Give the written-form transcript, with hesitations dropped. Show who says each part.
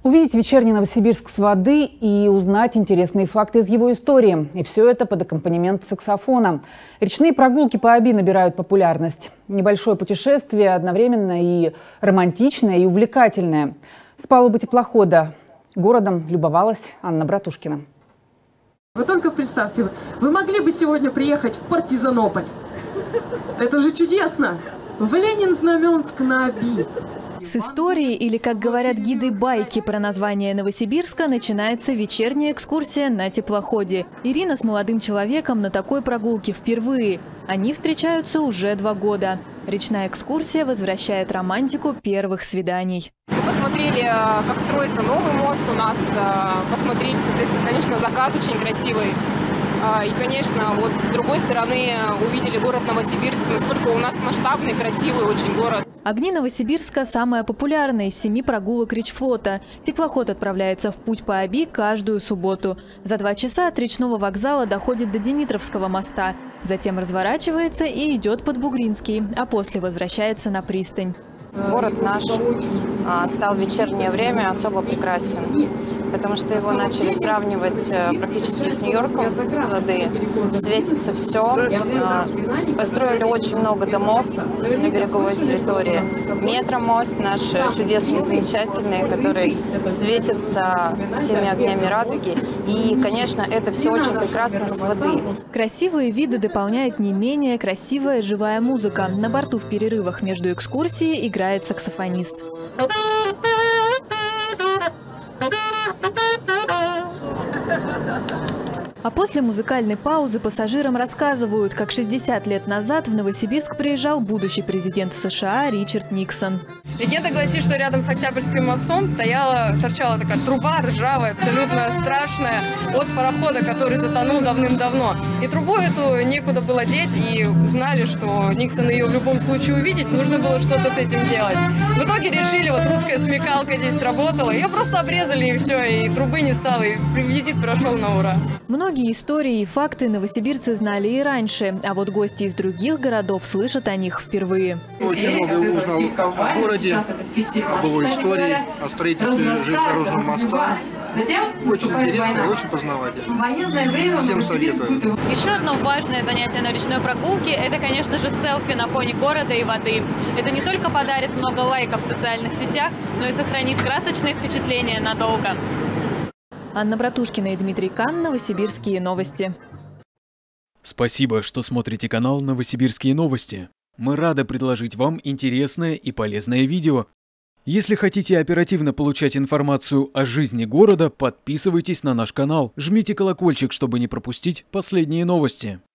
Speaker 1: Увидеть вечерний Новосибирск с воды и узнать интересные факты из его истории. И все это под аккомпанемент саксофона. Речные прогулки по Оби набирают популярность. Небольшое путешествие одновременно и романтичное, и увлекательное. С палубы теплохода городом любовалась Анна Братушкина.
Speaker 2: Вы только представьте, вы могли бы сегодня приехать в Партизанополь. Это же чудесно! В Ленин-Знаменск на Оби.
Speaker 3: С истории, или, как говорят гиды, байки про название Новосибирска, начинается вечерняя экскурсия на теплоходе. Ирина с молодым человеком на такой прогулке впервые. Они встречаются уже 2 года. Речная экскурсия возвращает романтику первых свиданий.
Speaker 4: Мы посмотрели, как строится новый мост у нас, посмотрели, конечно, закат очень красивый. И, конечно, вот с другой стороны увидели город Новосибирск, насколько у нас масштабный, красивый очень город.
Speaker 3: Огни Новосибирска – самая популярная из 7 прогулок речфлота. Теплоход отправляется в путь по Оби каждую субботу. За 2 часа от речного вокзала доходит до Димитровского моста. Затем разворачивается и идет под Бугринский, а после возвращается на пристань.
Speaker 5: Город наш стал в вечернее время особо прекрасен, потому что его начали сравнивать практически с Нью-Йорком с воды. Светится все. Построили очень много домов на береговой территории. Метромост наш чудесный, замечательный, который светится всеми огнями радуги. И, конечно, это все очень прекрасно с воды.
Speaker 3: Красивые виды дополняет не менее красивая живая музыка. На борту в перерывах между экскурсией играет саксофонист. А после музыкальной паузы пассажирам рассказывают, как 60 лет назад в Новосибирск приезжал будущий президент США Ричард Никсон.
Speaker 6: Легенда гласит, что рядом с Октябрьским мостом торчала такая труба ржавая, абсолютно страшная, от парохода, который затонул давным-давно. И трубу эту некуда было деть, и знали, что Никсон ее в любом случае увидит, нужно было что-то с этим делать. В итоге решили, вот русская смекалка здесь сработала, ее просто обрезали и все, и трубы не стало, и визит прошел на ура.
Speaker 3: Многие истории и факты новосибирцы знали и раньше, а вот гости из других городов слышат о них впервые.
Speaker 7: Очень много узнал о городе, об его истории, о строительстве железнодорожного моста. Очень интересно и очень познавательно. Всем советую.
Speaker 3: Еще одно важное занятие на речной прогулке – это, конечно же, селфи на фоне города и воды. Это не только подарит много лайков в социальных сетях, но и сохранит красочные впечатления надолго. Анна Братушкина и Дмитрий Кан, Новосибирские новости.
Speaker 8: Спасибо, что смотрите канал «Новосибирские новости». Мы рады предложить вам интересное и полезное видео. Если хотите оперативно получать информацию о жизни города, подписывайтесь на наш канал, жмите колокольчик, чтобы не пропустить последние новости.